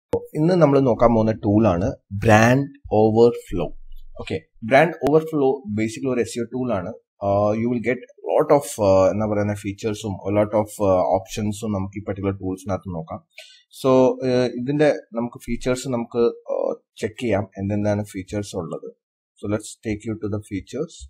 ഇന്ന് നമ്മൾ നോക്കാൻ പോകുന്ന ടൂളാണ് brand overflow. Okay, brand overflow basically ഒരു SEO ടൂളാണ്. You will get lot of എന്താ പറയുന്ന ഫീച്ചേഴ്സും ലോട്ട് ഓഫ് ഓപ്ഷൻസും നമുക്ക് ഈ പർട്ടിക്കുലർ ടൂൾസിനകത്ത് നോക്കാം. സോ ഇതിന്റെ നമുക്ക് ഫീച്ചേഴ്സ് നമുക്ക് ചെക്ക് ചെയ്യാം എന്തെന്താണ് ഫീച്ചേഴ്സ് ഉള്ളത്. So let's take you to the features.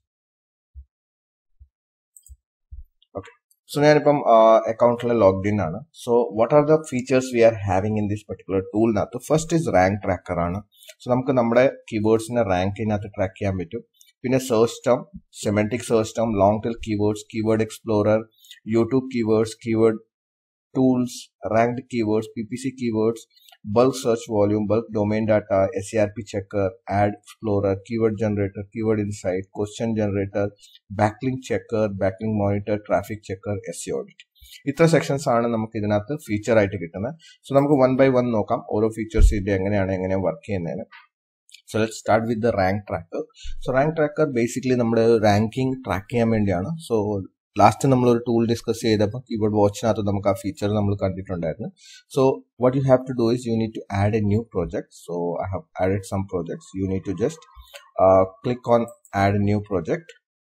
Okay, so ഞാനിപ്പം അക്കൗണ്ടിൽ ലോഗ്ഡ് ഇൻ ആണ്. So what are the features we are having in this particular ടൂളിനകത്ത്? ഫസ്റ്റ് ഇസ് റാങ്ക് ട്രാക്കർ ആണ്. സോ നമുക്ക് നമ്മുടെ കീവേഡ്സിനെ റാങ്കിനകത്ത് ട്രാക്ക് ചെയ്യാൻ പറ്റും. പിന്നെ search term, semantic search term, long tail keywords, keyword explorer, YouTube keywords, keyword tools, ranked keywords, PPC keywords, bulk search volume, bulk domain data, SERP checker, ad explorer, keyword generator, keyword insight, question generator, backlink checker, backlink monitor, traffic checker, SEO audit. ഇത്ര sections ആണ് നമുക്ക് ഇതിനകത്ത് feature ആയിട്ട് കിട്ടുന്നത്. So നമുക്ക് 1 by 1 നോക്കാം ഓരോ features ഇത് എങ്ങനെയാണ് വർക്ക് ചെയ്യുന്നതിന്. So let's start with the rank tracker. So rank tracker basically നമ്മുടെ റാങ്കിങ് ട്രാക്ക് ചെയ്യാൻ വേണ്ടിയാണ്. സോ ലാസ്റ്റ് നമ്മളൊരു ടൂൾ ഡിസ്കസ് ചെയ്തപ്പോൾ കീബോർഡ് വാച്ചിനകത്ത് നമുക്ക് ആ ഫീച്ചർ നമ്മൾ കണ്ടിട്ടുണ്ടായിരുന്നു. So what you have to do is you need to add a new project. So I have added some projects. You need to just click on add a new project.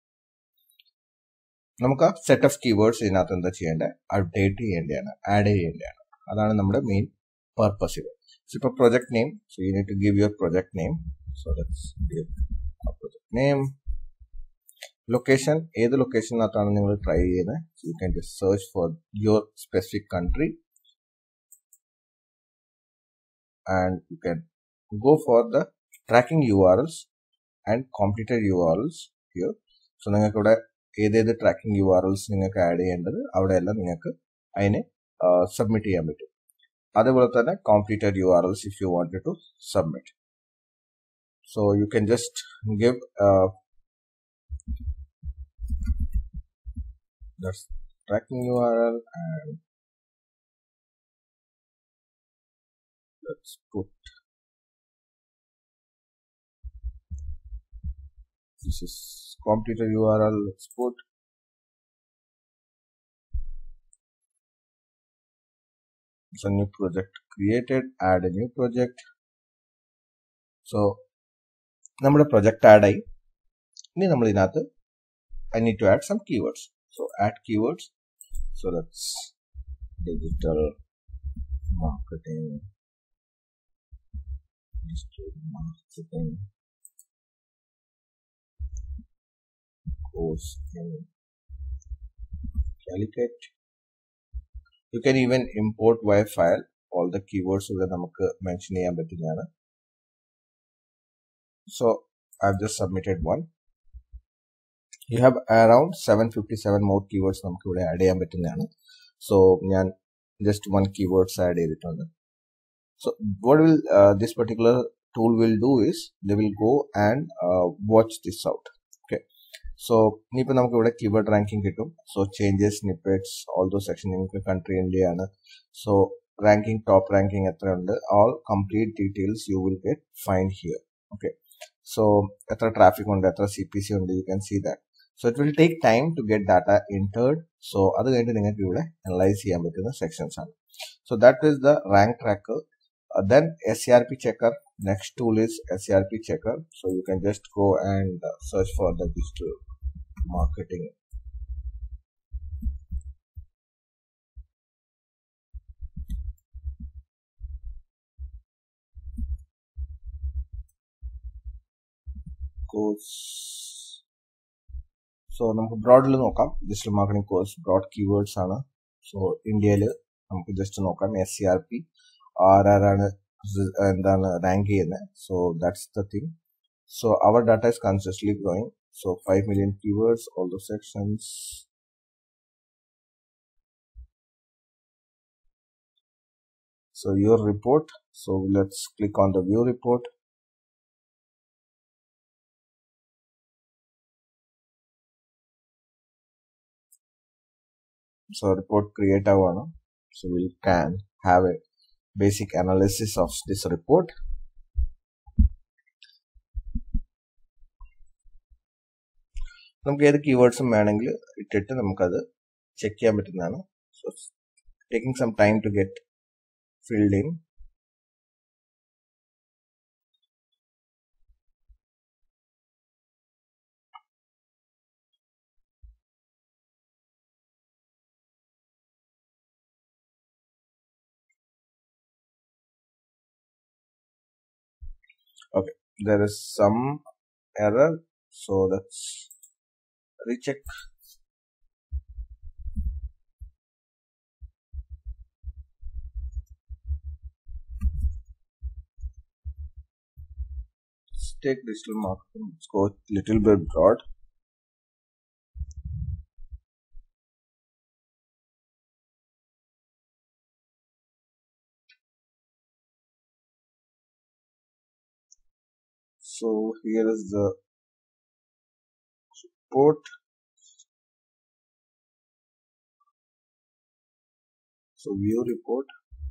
നമുക്ക് set of keywords ഇതിനകത്ത് എന്താ ചെയ്യേണ്ടത്? Update ചെയ്യേണ്ടതാണ്, add ചെയ്യേണ്ടതാണ്. അതാണ് നമ്മുടെ main purpose ഇത്. So ഇപ്പോൾ project name, so you need to give your project name. So let's give a project name. Location, ഏത് ലൊക്കേഷനകത്താണ് നിങ്ങൾ ട്രൈ ചെയ്യുന്നത്? You can just search for your specific country and you can go for the tracking URLs and completed URLs here. So നിങ്ങൾക്ക് ഇവിടെ ഏതേത് tracking URLs നിങ്ങൾക്ക് add ചെയ്യേണ്ടത് അവിടെയെല്ലാം നിങ്ങൾക്ക് അതിനെ സബ്മിറ്റ് ചെയ്യാൻ പറ്റും. അതേപോലെ തന്നെ completed URLs if you wanted to submit. So you can just give that's tracking URL and let's put this is completed URL. Let's put it's a new project created. Add a new project. So നമ്മുടെ project add ആയി. ഇനി നമ്മൾ ഇതിനകത്ത് I need to add some keywords. So add keywords. So let's digital marketing, course in Calicut. You can even import via file all the keywords ഇവിടെ നമുക്ക് mention ചെയ്യാൻ പറ്റുന്നതാണ്. So I've just submitted one. You have around 757 more keywords നമുക്ക് ഇവിടെ add ചെയ്യാൻ പറ്റുന്നതാണ്. So ഞാൻ just 1 keywords add ചെയ്തിട്ടുണ്ട്. So what will this particular tool will do is they will go and watch this out. Okay, so ഇനിയിപ്പോൾ നമുക്ക് ഇവിടെ keyword ranking കിട്ടും. So changes, snippets, all though section. നിങ്ങൾക്ക് country India ആണ്. So ranking, top ranking എത്രയുണ്ട്, all complete details you will get find here. Okay, so എത്ര traffic ഉണ്ട്, എത്ര CPC ഉണ്ട്, you can see that. So it will take time to get data entered. So അത് കഴിഞ്ഞിട്ട് നിങ്ങൾക്ക് ഇവിടെ അനലൈസ് ചെയ്യാൻ പറ്റുന്ന സെക്ഷൻസ് ആണ്. So that is the rank tracker. Then SERP checker. Next tool is SERP checker. So you can just go and search for the digital marketing. Course. So നമുക്ക് ബ്രോഡിൽ നോക്കാം. Digital marketing course broad keywords ആണ്. So ഇന്ത്യയിൽ നമുക്ക് just നോക്കാം SERP ആരാണ് എന്താണ് rank ചെയ്യുന്നത്. So that's the thing. So അവർ data is consistently growing. So 5 million keywords, all the sections. So your report. So let's click on the view report. So report create ആവാണ്. So we can have a basic analysis of this report. നമുക്ക് ഏത് കീവേഡ്സും വേണമെങ്കിൽ ഇട്ടിട്ട് നമുക്കത് check ചെയ്യാൻ പറ്റുന്നതാണ്. So taking some time to get filled in. Okay, there is some error, so let's recheck. Let's take digital marketing. Let's go a little bit broad. So here is the report. So view report.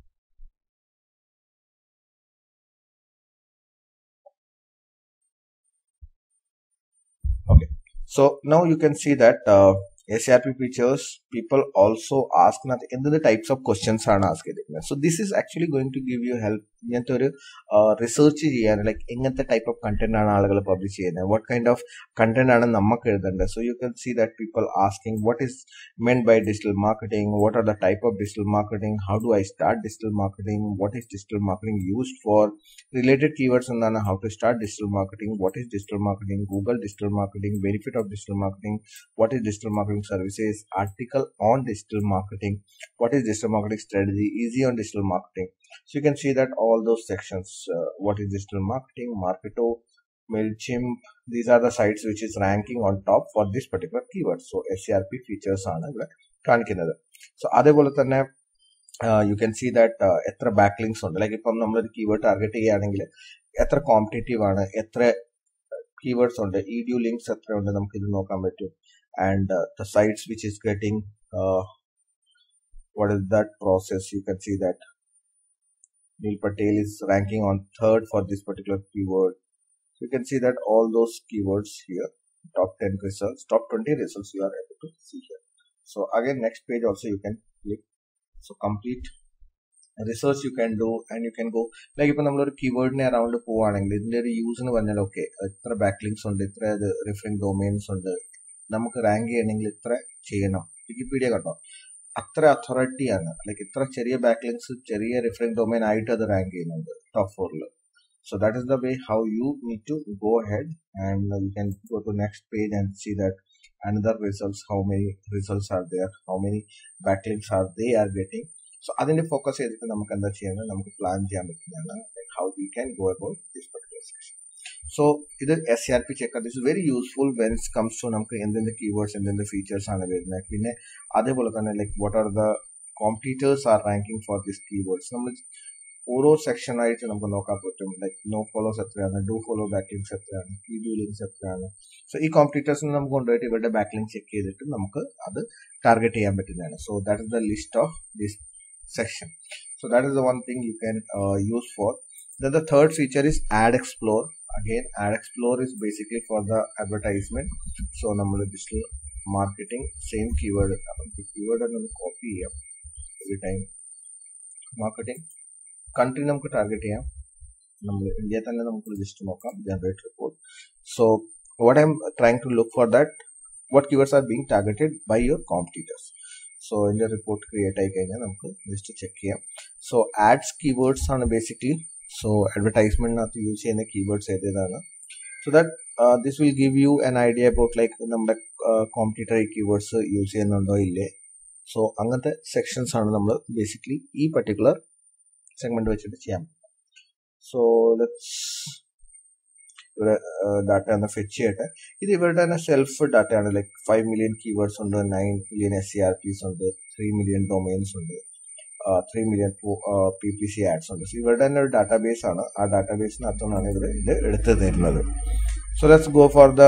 Okay. So now you can see that SRP features people also ask the types of questions are asked. So this is actually going to give you help research like the type of content publish what kind of content so you can see that people asking what is meant by digital marketing, what are the type of digital marketing, how do I start digital marketing, what is digital marketing used for, related keywords on how to start digital marketing, what is digital marketing, Google digital marketing, benefit of digital marketing, what is digital marketing services, article on digital marketing, what is digital marketing strategy, easy on digital marketing. So you can see that all those sections, what is digital marketing, Marketo, MailChimp, these are the sites which is ranking on top for this particular keyword. So SCRP features ആണ് ഇവിടെ കാണിക്കുന്നത്. So അതേപോലെ തന്നെ you can see that എത്ര backlinks ഉണ്ട്, like ഇപ്പം നമ്മളൊരു keyword target ചെയ്യുകയാണെങ്കിൽ എത്ര കോമ്പറ്റേറ്റീവ് ആണ്, എത്ര keywords on the edu links എത്രയുണ്ട് നമുക്ക് ഇത് നോക്കാൻ പറ്റും. And the sites which is getting what is that process, you can see that Neil Patel is ranking on 3rd for this particular keyword. So you can see that all those keywords here, top 10 results, top 20 results you are able to see here. So again, next page also you can click. So complete research you can do, and you can go like if നമ്മൾ ഒരു കീവേഡിനെ around പോവുകയാണെങ്കിൽ ഇതിന്റെ ഒരു use എന്ന് പറഞ്ഞാൽ okay ഇത്ര ബാക്ക്ലിങ്സ് ഉണ്ട്, ഇത്ര റിഫറിംഗ് ഡൊമൈൻസ് ഉണ്ട്, നമുക്ക് റാങ്ക് ചെയ്യണമെങ്കിൽ ഇത്ര ചെയ്യണം. വിക്കിപീഡിയ കണ്ടോ അത്ര അതോറിറ്റിയാണ്, ലൈക്ക് ഇത്ര ചെറിയ ബാക്ക്ലിങ്സ് ചെറിയ റിഫറിംഗ് ഡൊമൈൻ ആയിട്ട് അത് റാങ്ക് ചെയ്യുന്നുണ്ട് top 4. So that is the way how you need to go ahead, and you can go to next page and see that another results, how many results are there, how many backlinks are they are getting. So അതിന്റെ focus ചെയ്തിട്ട് നമുക്ക് എന്താ ചെയ്യുന്നത്, നമുക്ക് plan ചെയ്യാൻ പറ്റുന്നതാണ് how we can go about this particular section. So ഇത് SCRP checker, this is very useful when it comes to നമുക്ക് എന്തെന്ത് keywords എന്തെന്ത് features ആണ് വരുന്നത്. പിന്നെ അതേപോലെ തന്നെ like what are the competitors are ranking for these keywords. നമ്മൾ ഓരോ section ആയിട്ട് നമുക്ക് നോക്കാൻ പറ്റും, ലൈക്ക് നോ ഫോളോസ് എത്രയാണ്, ഡു ഫോളോ ബാക്ക്ലിങ്സ് എത്രയാണ്, ഇഡു ലിങ്ക്സ് എത്രയാണ്. സോ ഈ കോമ്പറ്റീറ്റേഴ്സിന് നമുക്ക് കൊണ്ടുപോയിട്ട് ഇവരുടെ ബാക്ക്ലിങ്ക് ചെക്ക് ചെയ്തിട്ട് നമുക്ക് അത് ടാർഗറ്റ് ചെയ്യാൻ പറ്റുന്നതാണ്. So that is the list of this section. So that is the one thing you can use for. Then the third feature is Ad Explorer. Again, Ad Explorer is basically for the advertisement. So നമ്മൾ digital marketing same keyword and copy ചെയ്യാം every time. Marketing country നമുക്ക് target ചെയ്യാം, നമ്മൾ India തന്നെ നമുക്ക് just നോക്കാം, generate report. So what I'm trying to look for that what keywords are being targeted by your competitors. So in the report create ആയി കഴിഞ്ഞാൽ നമുക്ക് ജസ്റ്റ് ചെക്ക് ചെയ്യാം. സോ ആഡ്സ് കീവേഡ്സ് ആണ് ബേസിക്കലി. സോ അഡ്വർടൈസ്മെന്റിനകത്ത് യൂസ് ചെയ്യുന്ന keywords ഏതാണ്. So that this will give you an idea about like നമ്മുടെ കോമ്പറ്റീറ്റർ ഈ കീവേഡ്സ് യൂസ് ചെയ്യുന്നുണ്ടോ ഇല്ലേ. സോ അങ്ങനത്തെ സെക്ഷൻസ് ആണ് നമ്മൾ ബേസിക്കലി ഈ പർട്ടിക്കുലർ സെഗ്മെന്റ് വെച്ചിട്ട് ചെയ്യാം. സോ ലെറ്റ്സ് ഇവിടെ ഡാറ്റ ഒന്ന് ഫെച്ച് ചെയ്യട്ടെ. ഇത് ഇവരുടെ തന്നെ സെൽഫ് ഡാറ്റ ആണ്, ലൈക്ക് 5 മില്യൺ കീവേഡ്സ് ഉണ്ട്, 9 മില്യൺ SCRPs ഉണ്ട്, 3 മില്യൺ ഡൊമൈൻസ് ഉണ്ട്, 3 മില്യൺ PPC ആഡ്സ് ഉണ്ട്. സോ ഇവരുടെ തന്നെ ഒരു ഡാറ്റാബേസ് ആണ്, ആ ഡാറ്റാബേസിനകത്തുനിന്നാണ് ഇവർ ഇത് എടുത്തു തരുന്നത്. So let's go for the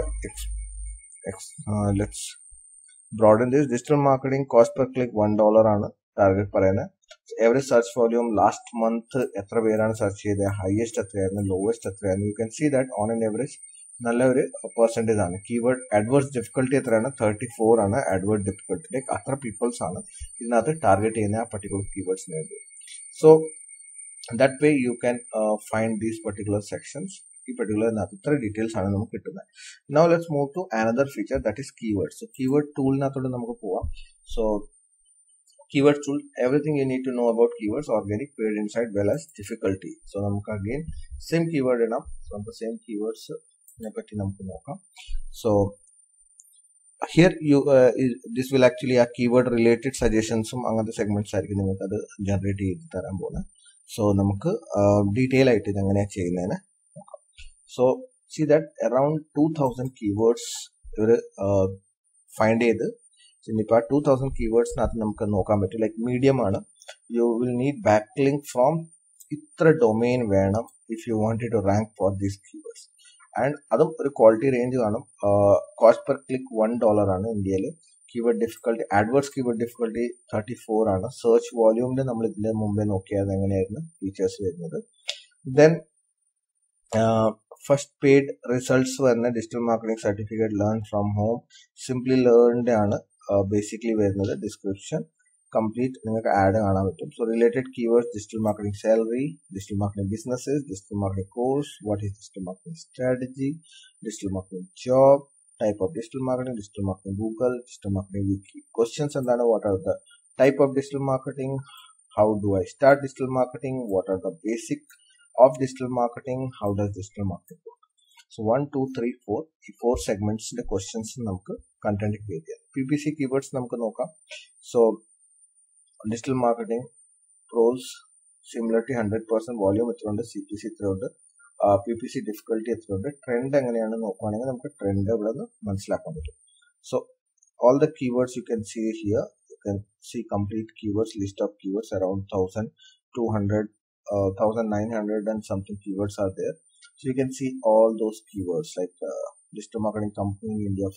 let's broaden this. Digital marketing cost per click $1 ആണ് ടാർഗറ്റ് പറയുന്നത്. Average search volume last month എത്ര പേരാണ് സെർച്ച് ചെയ്തത്, ഹയസ്റ്റ് എത്രയായിരുന്നു, ലോവസ്റ്റ് എത്രയായിരുന്നു. You can see that on an average നല്ല ഒരു പെർസെൻറ്റേജ് ആണ്. കീവേഡ് അഡ്വേഴ്സ് ഡിഫിക്കൽട്ടി എത്രയാണ്, 34 ആണ് അഡ്വേർഡ് ഡിഫിക്കൽട്ടി. ലൈക്ക് അത്ര പീപ്പിൾസ് ആണ് ഇതിനകത്ത് ടാർഗറ്റ് ചെയ്യുന്ന ആ പർട്ടിക്കുലർ കീവേഡ്സിന് വേണ്ടി. So that way you can find these particular sections. ഈ പർട്ടിക്കുലറിനകത്ത് ഇത്ര ഡീറ്റെയിൽസ് ആണ് നമുക്ക് കിട്ടുന്നത്. Now let's move to another feature that is keyword. So keyword ടൂളിനകത്തോട് നമുക്ക് പോവാം. So Keywords tool, everything you need to know about keywords, organic, paid, inside, well as difficulty. So നമുക്ക് again same keyword ഇടാം. So നമുക്ക് same keywords നെ പറ്റി നമുക്ക് നോക്കാം. So here you this will actually a keyword related suggestions അങ്ങനത്തെ segments ആയിരിക്കും നിങ്ങൾക്ക് അത് generate ചെയ്ത് തരാൻ പോകുന്നത്. So നമുക്ക് detail ആയിട്ട് ഇത് എങ്ങനെയാ ചെയ്യുന്നതെന്ന് നോക്കാം. So see that around 2000 keywords ഇവർ find ചെയ്ത് ഇനിയിപ്പോൾ 2000 കീവേഡ്സിനകത്ത് നമുക്ക് നോക്കാൻ പറ്റും. ലൈക്ക് മീഡിയം ആണ്. You will need back link from ഇത്ര ഡൊമെയിൻ വേണം if you wanted to rank for these keywords. And അതും ഒരു ക്വാളിറ്റി റേഞ്ച് കാണും. കോസ്റ്റ് പെർ ക്ലിക്ക് $1 ആണ് ഇന്ത്യയിൽ. Keyword difficulty, adwords keyword difficulty 34 ആണ്. സെർച്ച് വോള്യൂമിന്റെ നമ്മൾ ഇതിന്റെ മുമ്പേ നോക്കിയത് എങ്ങനെയായിരുന്നു ഫീച്ചേഴ്സ് വരുന്നത്. ദെൻ ഫസ്റ്റ് പെയ്ഡ് റിസൾട്ട്സ് വരുന്ന digital marketing certificate learn from home, simply ലേണിന്റെ ആണ് ബേസിക്കലി വരുന്നത്. ഡിസ്ക്രിപ്ഷൻ കംപ്ലീറ്റ് നിങ്ങൾക്ക് ആഡ് കാണാൻ പറ്റും. So related keywords, digital marketing salary, digital marketing businesses, digital marketing course, what is digital marketing strategy, digital marketing job, type of digital marketing, digital marketing Google, digital marketing weekly. Questions എന്താണ്? What are the type of digital marketing, how do I start digital marketing, what are the basic of digital marketing, how does digital marketing work. So 1, 2, 3, 4 ഈ 4 സെഗ്മെന്റ്സിന്റെ questions നമുക്ക് content create ചെയ്യാം. PPC keywords നമുക്ക് നോക്കാം. So digital marketing pros similarity 100%, volume എത്രയുണ്ട്, CPC എത്രയുണ്ട്, PPC ഡിഫിക്കൽട്ടി എത്രയുണ്ട്, ട്രെൻഡ് എങ്ങനെയാണെന്ന് നോക്കുകയാണെങ്കിൽ നമുക്ക് ട്രെൻഡ് ഇവിടെ നിന്ന് മനസ്സിലാക്കാൻ പറ്റും. സോ all the keywords you can see here, you can see complete keywords, list of keywords around 1200 1900 and something keywords are there. So you can see all those keywords like digital marketing company in India,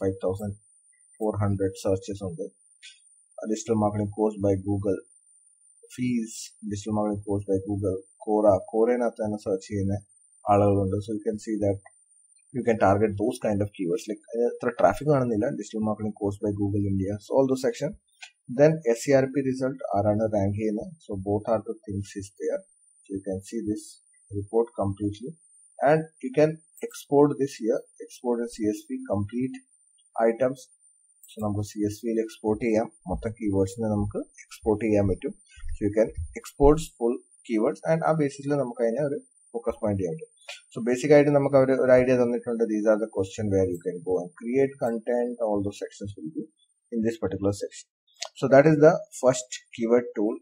5400 searches on there. Digital marketing course by Google, fees, digital marketing course by Google, Quora nathana search cheyna aalagalundu. So you can see that you can target those kind of keywords like traffic aanannilla, digital marketing course by Google India. So all those section. Then SERP result arana rank cheyna. So both are the things is there. So you can see this report completely. And you can export this here, export in CSV, complete items. So നമുക്ക് CSV യിൽ export ചെയ്യാം. മൊത്തം കീവേഡ്സിനെ നമുക്ക് export ചെയ്യാൻ പറ്റും. So you can export full keywords and ആ ബേസിസിൽ നമുക്ക് അതിനെ ഒരു ഫോക്കസ് പോയിന്റ് ചെയ്യാൻ പറ്റും. So ബേസിക് ആയിട്ട് നമുക്ക് അവർ ഒരു ഐഡിയ തന്നിട്ടുണ്ട്. These are the question where you can go and create content. All those sections will be in this particular section. So that is the first keyword tool.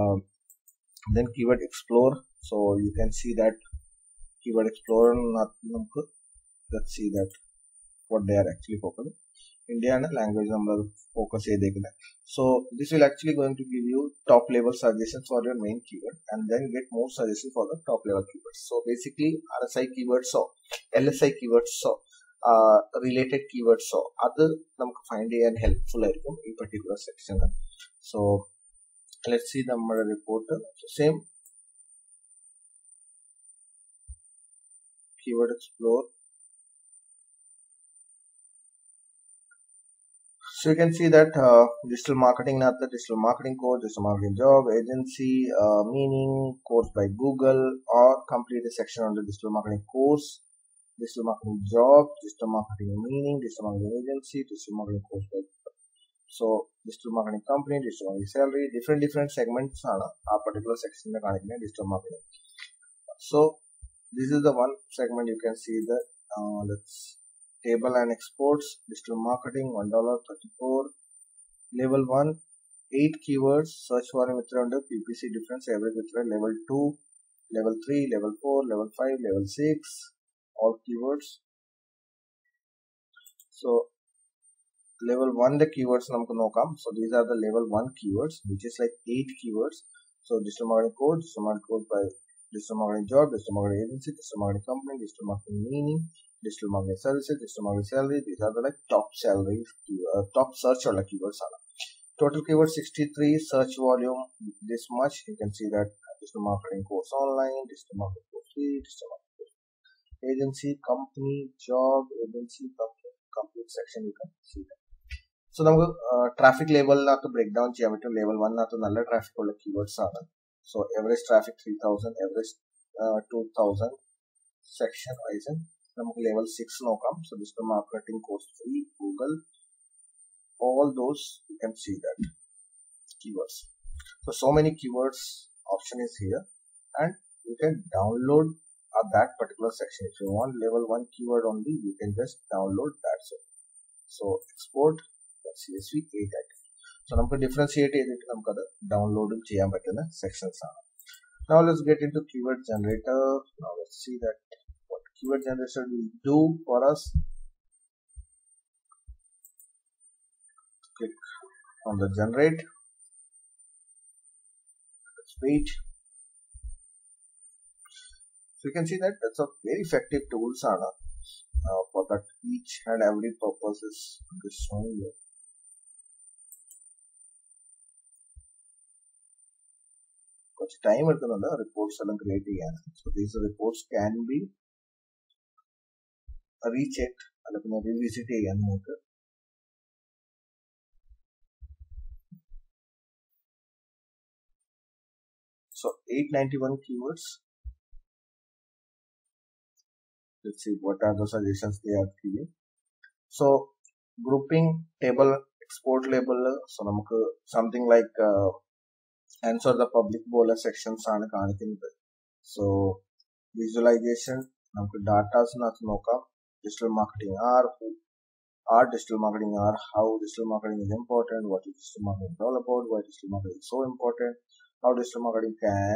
Then keyword explore. So you can see that keyword explorer, let's see that what they are actually focusing. Indian language number focus cheyidekkunna. So this will actually going to give you top level suggestions for your main keyword and then get more suggestions for the top level keywords. So basically RSI keywords so LSI keywords so related keywords so adu namukku find cheyan helpful aayirukkum ee particular section. So let's see the report. So same keyword explore. So you can see that digital marketing natha, digital marketing course, digital marketing job, agency, meaning, course by Google, or complete a section on the digital marketing course, digital marketing job, digital marketing meaning, digital marketing agency, digital marketing course by Google. So digital marketing company, digital marketing salary, different segments are a particular section in digital marketing. So this is the one segment you can see the let's table and exports, digital marketing $1.34, level 1 8 keywords, search for under PPC difference, average difference, level 2, level 3, level 4, level 5, level 6, all keywords. So level 1 the keywords namukku nokam. So these are the level 1 keywords which is like 8 keywords. So digital marketing code, digital marketing code by digital marketing job, digital marketing agency, digital marketing company, digital marketing meaning, digital marketing services, digital marketing salary. These are the like top salaries, top search or like keywords are. Total keywords 63, search volume this much. You can see that digital marketing course online, digital marketing course free, digital marketing course agency, company, job, agency, complete section you can see that. So നമുക്ക് traffic ലെവലിനകത്ത് break down ചെയ്യാൻ പറ്റും. Level 1 നല്ല traffic ഉള്ള keywords ആണ്. So average traffic 3000, average 2000, section wise നമുക്ക് level 6 നോക്കാം. So digital marketing course free, Google, all those you can see that keywords. So many keywords option is here, and you can download that particular section. If you want level 1 keyword only, you can just download that. So export CSV 8 item. So നമുക്ക് differentiate ചെയ്തിട്ട് നമുക്കത് ഡൗൺലോഡും ചെയ്യാൻ പറ്റുന്ന sections ആണ്. Now let's get into keyword generator. Now let's see that what keyword generator will do for us. Click on the generate. Let's wait. So you can see that that's a very effective tools for that each and every purpose is showing you. Much time എടുക്കുന്നുണ്ട് reports എല്ലാം create ചെയ്യാൻ. So these reports can be rechecked അല്ലെങ്കിൽ revisit ചെയ്യാൻ നമുക്ക്. So 891 keywords. Let's see what are the suggestions they are giving. So grouping table export label. So നമുക്ക് something like answer the public bowler sections ആണ് കാണിക്കുന്നത്. So visualization നമുക്ക് datas നോക്കാം. Digital marketing are digital marketing are how digital marketing is important, what is digital marketing all about, why digital marketing is so important, how digital marketing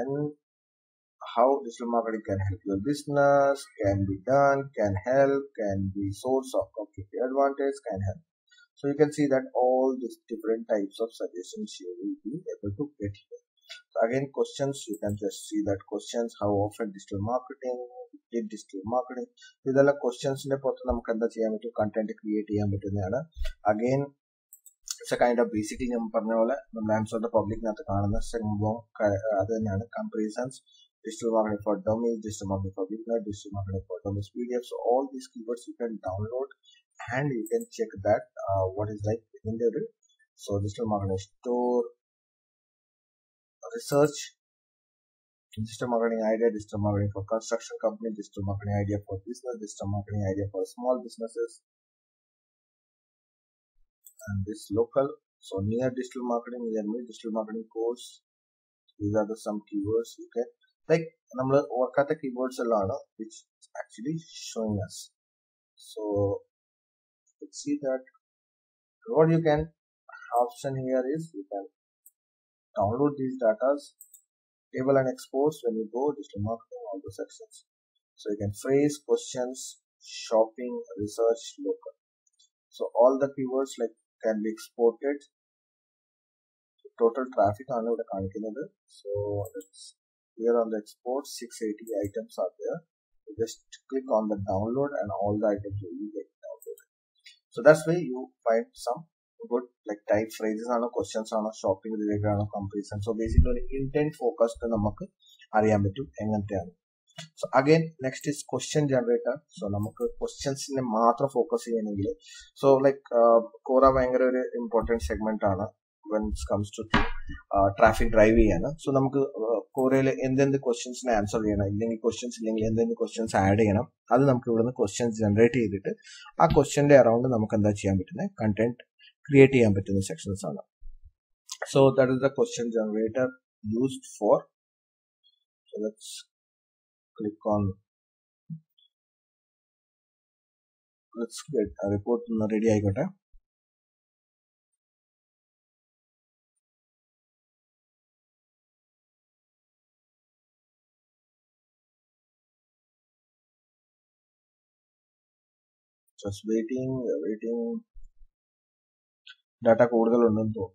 can help your business, can be done, can help, can be source of competitive advantage, can help. So you can see that all these different types of suggestions you will be able to get here. So again, questions, you can just see that questions, how often digital marketing, did digital marketing. ഇതെല്ലാം ക്വസ്റ്റ്യൻസിന്റെ പുറത്ത് നമുക്ക് എന്താ ചെയ്യാൻ പറ്റും, content create ചെയ്യാൻ പറ്റുന്നതാണ്. Again it's a kind of basically ഞാൻ പറഞ്ഞ പോലെ നമ്മൾ ആൻസർ ദ പബ്ലിക്കിനകത്ത് കാണുന്ന സംഭവം അത് തന്നെയാണ്. കംപാരിസൺസ്, digital marketing for dummies, digital marketing for beginners, digital marketing for dummies PDF. So all these keywords you can download and you can check that what is like in there. So digital marketing store, research, digital marketing idea, digital marketing for construction company, digital marketing idea for business, digital marketing idea for small businesses, and this local. So near digital marketing, near me digital marketing course. These are the some keywords you can like നമ്മൾ ഓർക്കാത്ത keywords എല്ലാം ആണ് which is actually showing us. So let's see that what you can option here is you can download these datas, table and exports when you go digital marketing, all the sections. So you can phrase, questions, shopping, research, local. So all the keywords like can be exported. Total traffic ആണ് ഇവിടെ കാണിക്കുന്നത്. So let's here on the export 680 items are there. You just click on the download and all the items will be get downloaded. So that's why you find some good like type phrases ആണ്, questions ആണ്, shopping related ആണ്, comparison. So basically intent focused നമുക്ക് അറിയാൻ പറ്റും എങ്ങനത്തെയാണ്. So again next is question generator. So നമുക്ക് ക്വസ്റ്റ്യൻസിനെ മാത്രം focus ചെയ്യണമെങ്കിൽ so like Quora ഭയങ്കര ഒരു ഇമ്പോർട്ടൻറ്റ് സെഗ്മെന്റ് ആണ് when it comes to traffic drive ചെയ്യാണ്. സോ നമുക്ക് കോറയിൽ എന്തെന്ത് ക്വസ്റ്റ്യൻസിന് ആൻസർ ചെയ്യണം, ഇല്ലെങ്കിൽ ക്വസ്റ്റ്യൻസ് ഇല്ലെങ്കിൽ എന്തെങ്കിലും ക്വസ്റ്റ്യൻസ് ആഡ് ചെയ്യണം, അത് നമുക്ക് ഇവിടുന്ന് ക്വസ്റ്റ്യൻസ് ജനറേറ്റ് ചെയ്തിട്ട് ആ ക്വസ്റ്റ്യന്റെ അറൗണ്ട് നമുക്ക് എന്താ ചെയ്യാൻ പറ്റുന്നത്, കണ്ടന്റ് ക്രിയേറ്റ് ചെയ്യാൻ പറ്റുന്ന സെക്ഷൻസ് ആണ്. So that is the question generator used for. So let's click on let's get report ഒന്ന് റെഡി ആയിക്കോട്ടെ. Just waiting. Data കൂടുതലുണ്ടെന്ന് തോന്നുന്നു.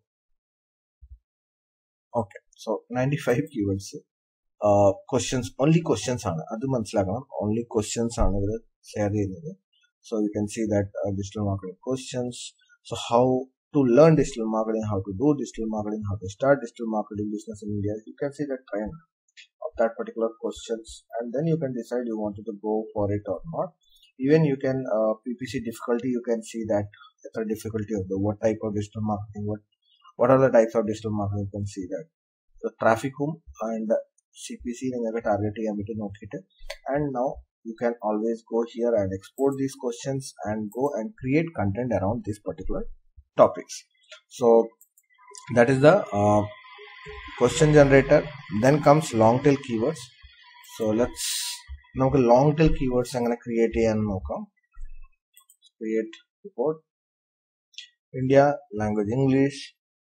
Okay, so 95 keywords. Questions only questions ആണ്, അത് മനസ്സിലാക്കണം. ഓൺലി ക്വസ്റ്റ്യൻസ് ആണ് ഇവർ ഷെയർ ചെയ്യുന്നത്. So you can see that digital marketing questions. So how to learn digital marketing, how to do digital marketing, how to start digital marketing business in India. You can see the trend of that particular questions, and then you can decide you wanted to go for it or not. Even you can PPC difficulty, you can see that the difficulty of the what type of digital marketing, what are the types of digital marketing. You can see that the traffic home and CPC target notified, and now you can always go here and export these questions and go and create content around this particular topics. So that is the question generator, then comes long tail keywords. So let's നമുക്ക് long tail keywords എങ്ങനെ create ചെയ്യാൻ നോക്കാം. Create report, India, language English.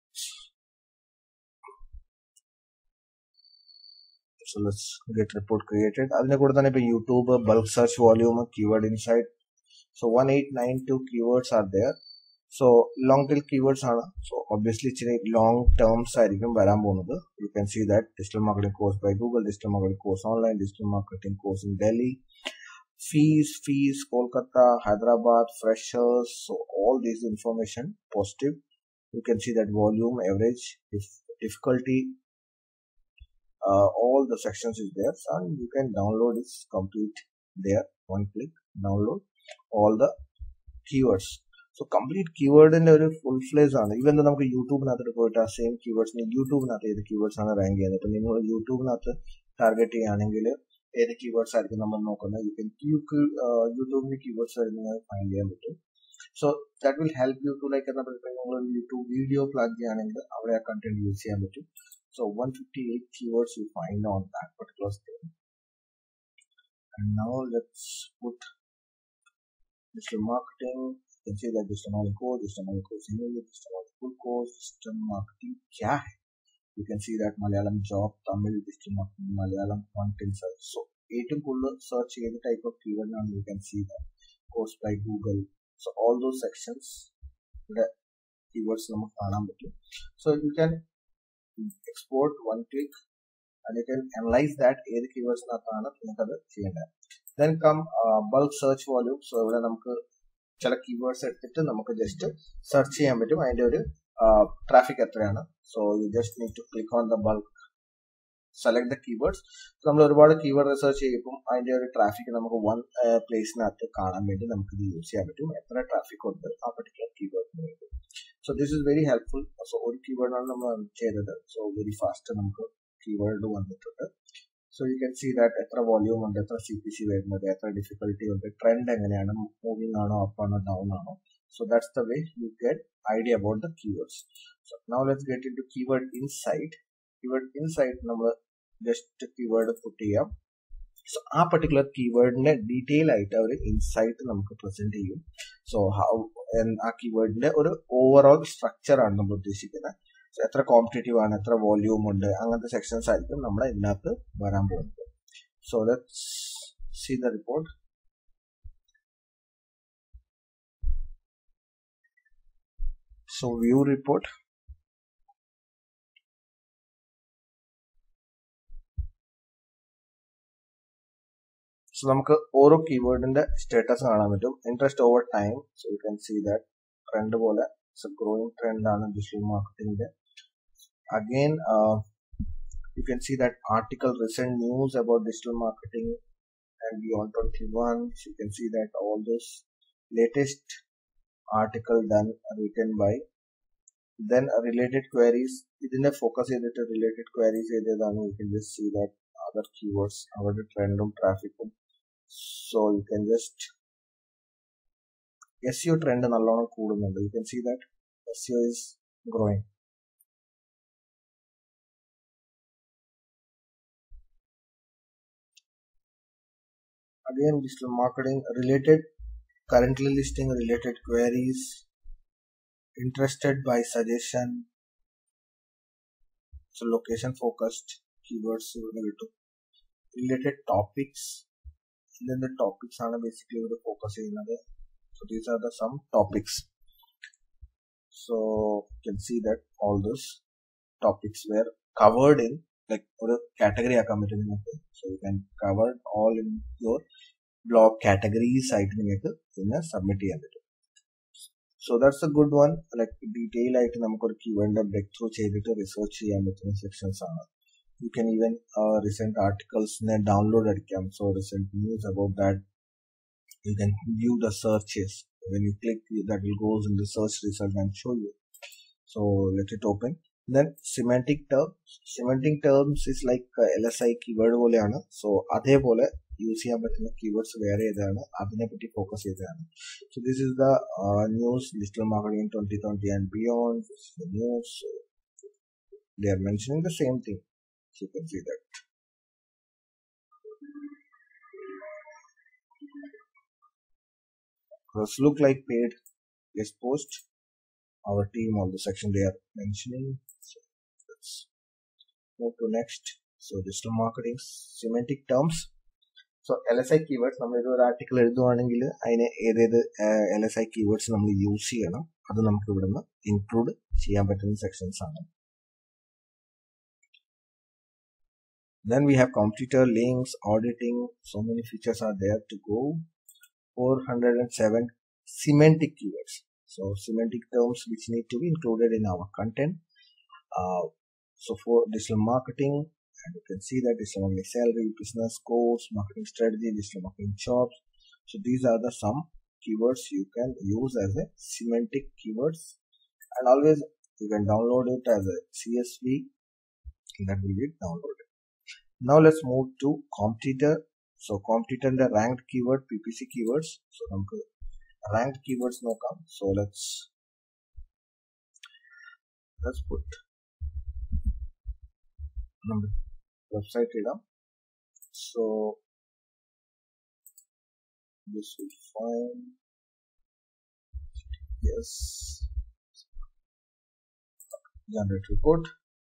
So let's get report created. അതിന്റെ കൂടെ തന്നെ ഇപ്പൊ YouTube, bulk search volume, keyword insight. So 1892 keywords are there. So long tail keywords ആണ്. So obviously ഇച്ചിരി long terms ആയിരിക്കും വരാൻ പോകുന്നത്. You can see that digital marketing course by Google, digital marketing course online, digital marketing course in Delhi, fees, Kolkata, Hyderabad, freshers. So all these information positive. You can see that volume, average, difficulty, all the sections is there. So you can download this complete there. One click, download all the keywords. So complete keyword in a full fledged on. Even though we YouTube not the same keywords in YouTube not the keywords on a rank. YouTube not target the keywords are you can YouTube keywords are find it. So that will help you to like YouTube video plug our content you see. So 158 keywords you find on that particular thing. And now let's put digital marketing. You can see that digital marketing course, digital marketing course in English, digital marketing full course, digital marketing क्या है? You can see that Malayalam job, Tamil, digital marketing, Malayalam content search. So ഏറ്റവും കൂടുതൽ search ചെയ്ത type of keyword ആണ്. You can see that course by Google. So all those sections the keywords നമുക്ക് കാണാൻ പറ്റും. So you can export one click and you can analyze that ഏത് keywords നാത്താണ് നിങ്ങൾക്കത് ചെയ്യേണ്ടത്. Then come bulk search volume. So ഇവിടെ നമുക്ക് ചില keywords എടുത്തിട്ട് നമുക്ക് ജസ്റ്റ് സെർച്ച് ചെയ്യാൻ പറ്റും അതിന്റെ ഒരു ട്രാഫിക് എത്രയാണ്. So you just need to click on the bulk, select the keywords. നമ്മൾ ഒരുപാട് കീവേഡ് റിസർച്ച് ചെയ്യുമ്പോൾ അതിന്റെ ഒരു ട്രാഫിക് നമുക്ക് വൺ പ്ലേസിനകത്ത് കാണാൻ വേണ്ടി നമുക്ക് ഇത് യൂസ് ചെയ്യാൻ പറ്റും, എത്ര ട്രാഫിക് ഉണ്ട് ആ പർട്ടിക്കുലർ കീവേഡിന് വേണ്ടി. So this is very helpful. So ഒരു കീവേഡാണ് നമ്മൾ ചെയ്തത്. സോ വെരി ഫാസ്റ്റ് നമുക്ക് കീവേഡ് വന്നിട്ടുണ്ട്. So you can see that എത്ര വോള്യൂം ഉണ്ട്, എത്ര CPC വരുന്നത്, എത്ര ഡിഫിക്കൽട്ടി ഉണ്ട്, ട്രെൻഡ് എങ്ങനെയാണ്, മൂവിംഗ് ആണോ, അപ്പ് ആണോ, ഡൗൺ ആണോ. So that's the way you get idea about the keywords. So now let's get into keyword insight. Keyword insight നമ്മൾ ജസ്റ്റ് കീവേഡ് പുട്ട് ചെയ്യാം. സോ ആ പർട്ടിക്കുലർ കീവേഡിന്റെ ഡീറ്റെയിൽ ആയിട്ട് അവർ ഇൻസൈറ്റ് നമുക്ക് പ്രസന്റ് ചെയ്യും. സോ ആ കീവേഡിന്റെ ഒരു ഓവറോൾ സ്ട്രക്ചർ ആണ് നമ്മൾ ഉദ്ദേശിക്കുന്നത്. എത്ര കോമ്പറ്റേറ്റീവ് ആണ്, എത്ര വോള്യൂം ഉണ്ട്, അങ്ങനത്തെ സെക്ഷൻസ് ആയിരിക്കും നമ്മുടെ ഇതിനകത്ത് വരാൻ പോകുന്നത്. So let's see the report. So view report. So നമുക്ക് ഓരോ കീവേഡിന്റെ സ്റ്റാറ്റസ് കാണാൻ പറ്റും. Interest over time. So you can see that trend പോലെ ഗ്രോയിങ് ട്രെൻഡ് ആണ് ഡിജിറ്റൽ മാർക്കറ്റിംഗിന്റെ. Again, you can see that article recent news about digital marketing and beyond 21. So you can see that all those latest article done written by. Then related queries. Idine focus edit related queries edadanu. You can just see that other keywords, our trend traffic. So you can just SEO trend nalloണം കൂടുന്നുണ്ട്. You can see that SEO is growing. Again, digital marketing related, currently listing related queries, interested by suggestion. So location focused keywords related topics, and then the topics are basically the focus another. So these are the some topics. So you can see that all those topics were covered in like a category committed. So you can cover all in your blog category site in a submit. So that's a good one. Like detail item namukku keyword breakthrough cheyidittu research cheyan sections aanu. You can even recent articles download adikam. So recent news about that. You can view the searches. When you click, that will goes in the search result and show you. So let it open. Then semantic terms is like LSI keyword പോലെയാണ്. So അതേപോലെ use ചെയ്യാൻ പറ്റുന്ന keywords വേറെ ഏതാണ്, അതിനെപ്പറ്റി focus ചെയ്തതാണ്. So this is the news digital marketing 2020 and beyond. This is the news. they are mentioning the same thing. So you can see that. Those look like paid guest post. Our team, all the section they are mentioning. So let's move to next. So digital marketing, semantic terms. So LSI keywords, നമ്മൾ ഒരു article എഴുതുവാണെങ്കിൽ അതിന് ഏതേത് LSI keywords നമ്മൾ use ചെയ്യണം, അത് നമുക്ക് ഇവിടുന്ന് include ചെയ്യാൻ പറ്റുന്ന സെക്ഷൻസ് ആണ്. Then we have competitor links, auditing, so many features are there to go. 407 semantic keywords. So semantic terms which need to be included in our content. So for digital marketing, and you can see that digital marketing salary, business course, marketing strategy, digital marketing jobs. So these are the some keywords you can use as a semantic keywords, and always you can download it as a CSV, that will be downloaded. Now let's move to competitor. So competitor and the ranked keyword, PPC keywords. So ranked keywords no come. So let's put website data. So this will find, yes, generate report.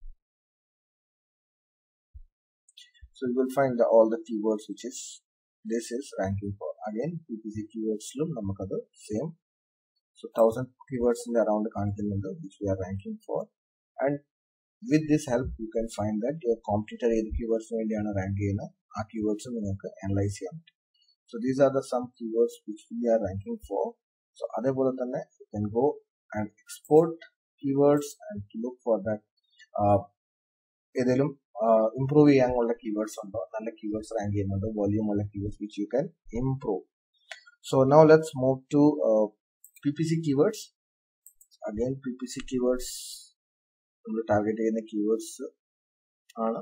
So you will find all the keywords which is this is ranking for. Again PPC keywords lo namakadu same. So 1000 keywords in the around the which we are ranking for, and with this help you can find that your competitor ഏത് keywords വേണ്ടിയാണ് rank ചെയ്യുന്നത്, ആ keywords നിങ്ങൾക്ക് analyse ചെയ്യാൻ പറ്റും. So these are the some keywords which we are ranking for. So അതേപോലെ തന്നെ you can go and export keywords and look for that ഏതെങ്കിലും improve ചെയ്യാനുള്ള keywords ഉണ്ടോ, നല്ല keywords rank ചെയ്യുന്നുണ്ടോ, volume ഉള്ള keywords which you can improve. So now let's move to PPC keywords. Again PPC keywords നമ്മൾ target ചെയ്യുന്ന keywords ആണ്.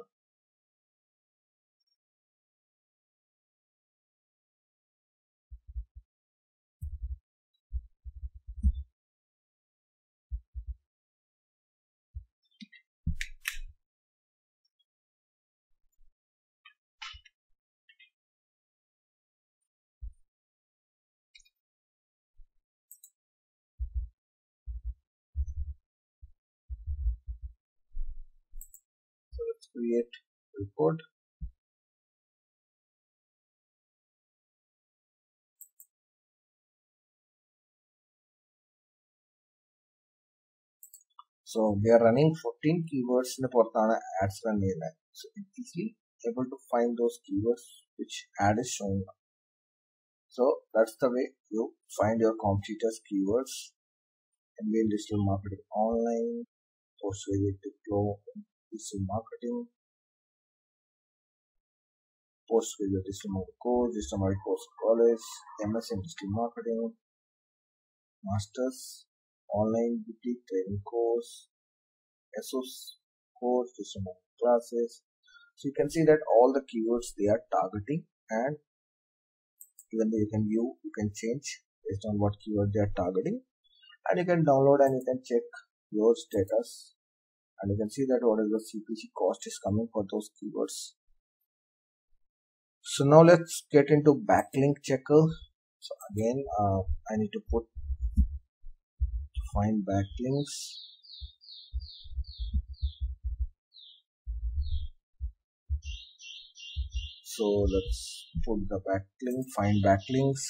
Create report. So we are running 14 keywords in the portana ads run line. So it's easily able to find those keywords which ad is showing up. So that's the way you find your competitors keywords. MBA digital marketing online, post related pro digital marketing, post graduate digital marketing course, digital marketing course college, MS in digital marketing, masters, online boutique training course, SOS course, digital marketing classes. So you can see that all the keywords they are targeting, and even though you can change based on what keyword they are targeting, and you can download and you can check your status, and you can see that what is the CPC cost is coming for those keywords. So now let's get into backlink checker. So again I need to find backlinks. So let's put the backlink, find backlinks.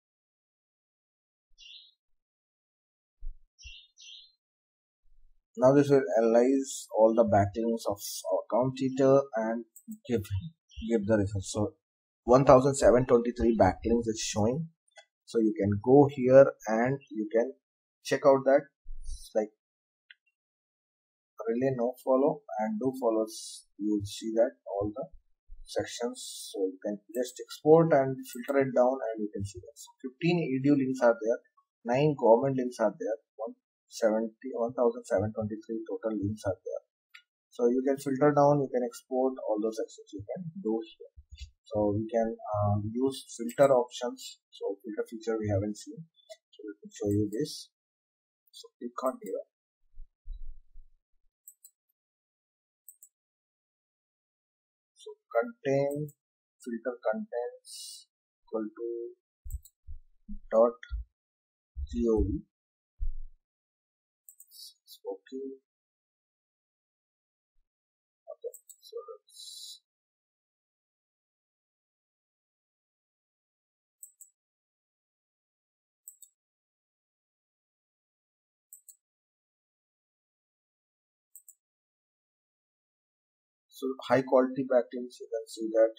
Now this will analyze all the backlinks of our competitor and give the results. So 1723 backlinks is showing. So you can go here and you can check out that, like really no follow and do follows. You will see that all the sections. So you can just export and filter it down, and you can see that 15 edu links are there, 9 government links are there, 1723 total links are there. So you can filter down, you can export all those sections you can do here. So we can use filter options. So filter feature we haven't seen, so let me show you this. So click on here, contain filter contents equal to dot gov. Okay. Okay. So let's so high quality backlinks, you can see that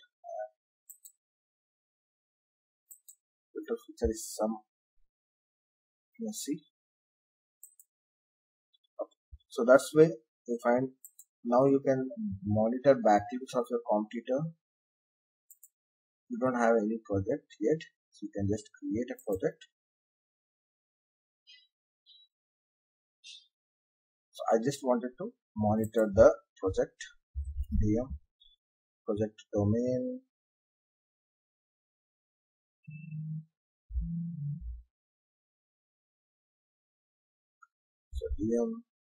filter feature is some messy. Okay. So that's why you find now you can monitor backlinks of your competitor. You don't have any project yet, so you can just create a project. So I just wanted to monitor the project DM project domain. So DM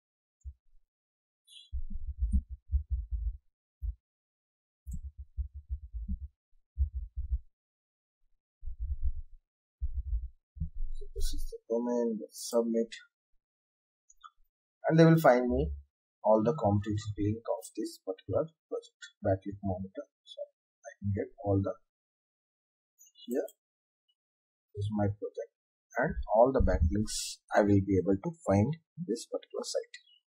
so this is the domain. Let's submit, and they will find me all the competitive link of this particular project backlink monitor. So I can get all the here is my project and all the backlinks I will be able to find this particular site.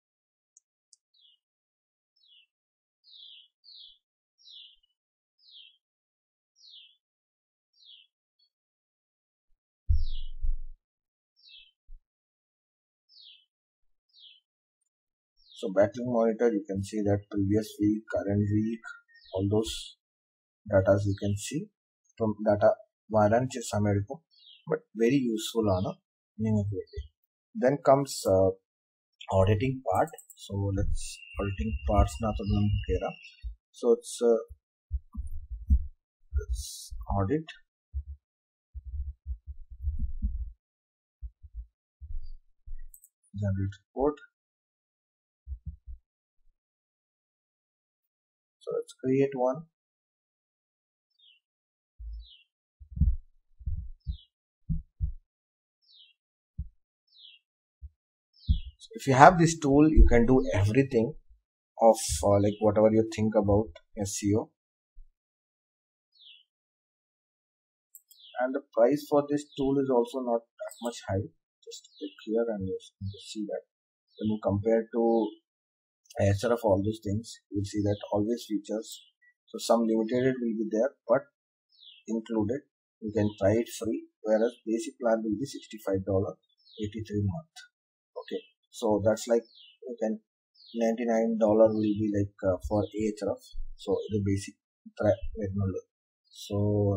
So backlink monitor, you can see that previous week, current week, all those data you can see from data varan chesamediko, but very useful on a then comes auditing part. So let's auditing parts na to kera. So it's let's audit generate report. So let's create one. So if you have this tool, you can do everything of like whatever you think about SEO. And the price for this tool is also not that much high. Just click here and you see that when you compare to Ahrefs, all those things, you'll see that always features. So some limited will be there, but included you can try it free, whereas basic plan will be $65, 83 month. Okay, so that's like you can $99 will be like for Ahrefs. So the basic so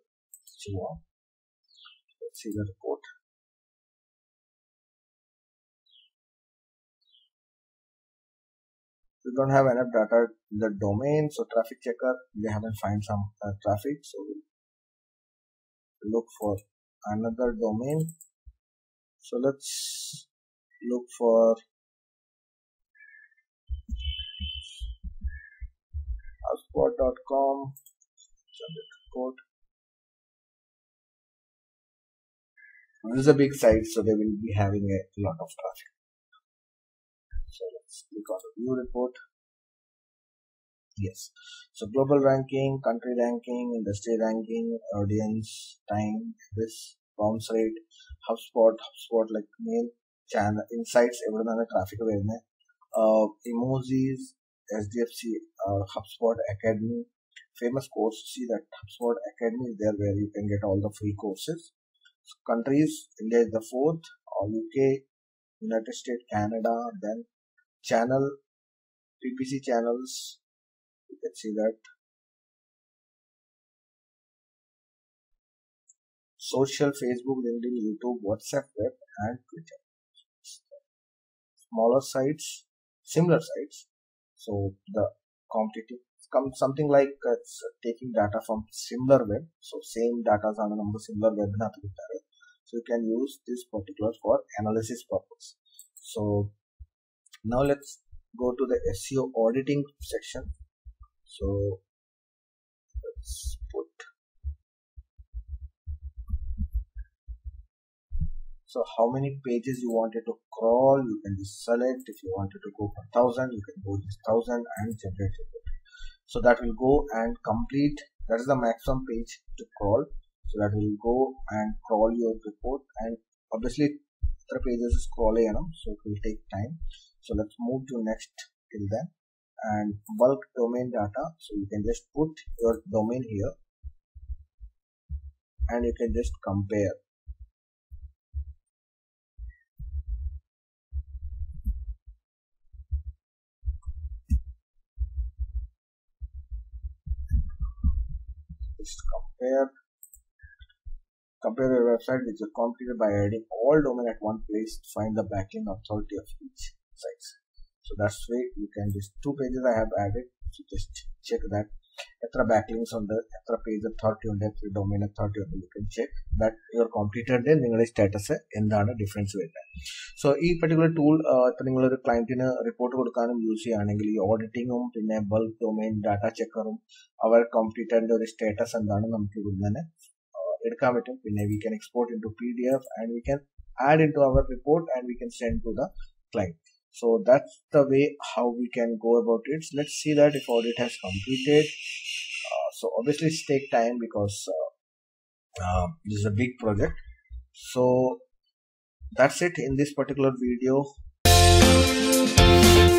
let's see the report. We don't have enough data in the domain, so traffic checker, they haven't find some traffic, so we'll look for another domain. So let's look for hubspot.com, generate report. This is a big site, so they will be having a lot of traffic. So let's click on the view report. Yes, so global ranking, country ranking, industry ranking, audience, time, this bounce rate, HubSpot like main channel insights, everything traffic emojis, SDFC, HubSpot Academy, famous course. See that HubSpot Academy is there where you can get all the free courses. So countries, India is the 4th, UK, United States, Canada, then channel, PPC channels, you can see that. Social, Facebook, LinkedIn, YouTube, WhatsApp, web, and Twitter. Smaller sites, similar sites. So the competitive comes something like it's taking data from similar web. So same data is on the similar web. So you can use this particular for analysis purpose. So now let's go to the SEO auditing section. So let's put. So how many pages you wanted to crawl, you can just select. If you wanted to go for 1000, you can go this 1000 and generate it. So that will go and complete. That is the maximum page to crawl. So that will go and crawl your report, and obviously the pages is crawling, so it will take time. So let's move to next till then. And bulk domain data, so you can just put your domain here and you can just compare. Just compare your website with your competitor by adding all domain at one place to find the backlink authority of each site. So that's way you can just 2 pages I have added. So just check that etra backlinks on the etra page authority on the domain authority on the, you can check that your competitor then നിങ്ങളുടെ status എന്താണ് difference വരുന്നത്. So ഈ particular tool ഇപ്പൊ നിങ്ങളൊരു ക്ലയന്റിന് report കൊടുക്കാനും use ചെയ്യുകയാണെങ്കിൽ ഈ ഓഡിറ്റിങ്ങും പിന്നെ ബൾക്ക് ഡൊമൈൻ ഡാറ്റ ചെക്കറും അവർ കോമ്പറ്റീറ്ററിന്റെ ഒരു സ്റ്റാറ്റസ് എന്താണ് നമുക്ക് ഇവിടുന്ന് തന്നെ എടുക്കാൻ പറ്റും. പിന്നെ we can export into PDF and we can add into our report and we can send to the client. So that's the way how we can go about it. So let's see that if audit has completed. So obviously it's take time because this is a big project. So that's it in this particular video.